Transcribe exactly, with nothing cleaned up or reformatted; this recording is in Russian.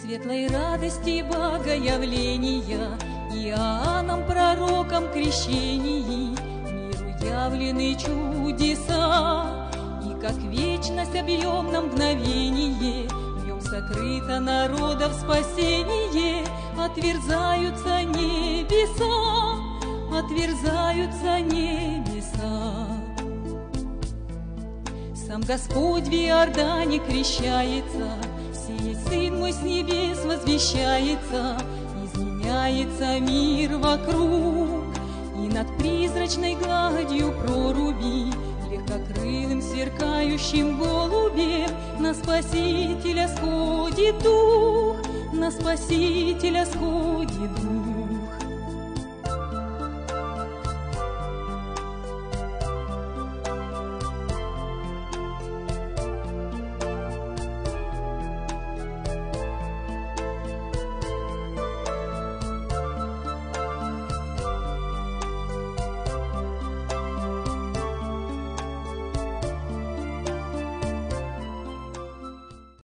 светлой радости богоявления, Иоанном пророком крещении, миру явлены чудеса, и как вечность объемном мгновение, в нем сокрыто народов спасение, отверзаются небеса, отверзаются небеса. Сам Господь в Иордане крещается, сей Сын мой с небес возвещается, изменяется мир вокруг, и над призрачной гладью проруби, легкокрылым сверкающим голубем, на Спасителя сходит дух, на Спасителя сходит дух.